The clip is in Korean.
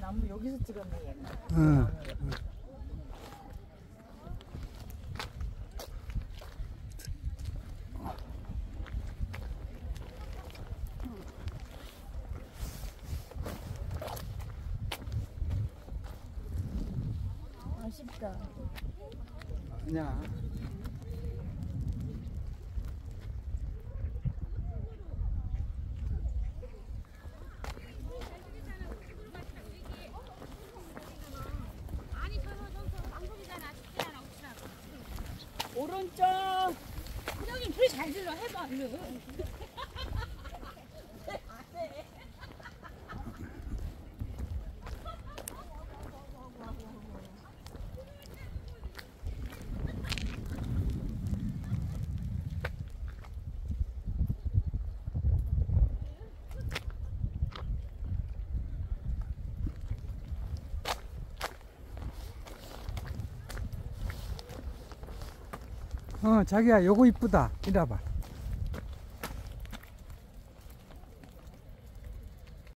나무 여기서 찍었네 얘는. 응. 아쉽다. 아니야. 오른쪽. 형님 소리 잘 질러 해봐 얼른. 자기야, 요거 이쁘다. 이리 와봐.